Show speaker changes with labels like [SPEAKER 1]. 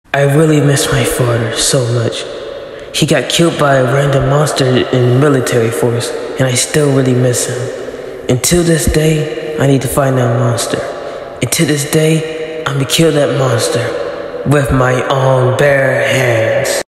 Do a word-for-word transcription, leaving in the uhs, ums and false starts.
[SPEAKER 1] I really miss my father so much. He got killed by a random monster in military force, and I still really miss him. Until this day, I need to find that monster. And to this day, I'm gonna kill that monster with my own bare hands.